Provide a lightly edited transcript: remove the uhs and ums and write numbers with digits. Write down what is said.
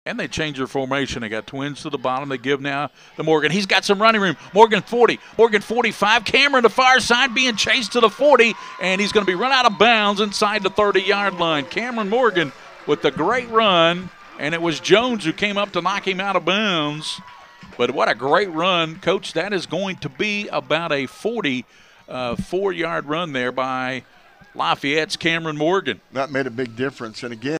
And they change their formation. They got twins to the bottom. They give now to Morgan. He's got some running room. Morgan 40. Morgan 45. Cameron the far side being chased to the 40. And he's going to be run out of bounds inside the 30-yard line. Cameron Morgan with a great run. And it was Jones who came up to knock him out of bounds. But what a great run. Coach, that is going to be about a 44-yard run there by Lafayette's Cameron Morgan. That made a big difference. And again,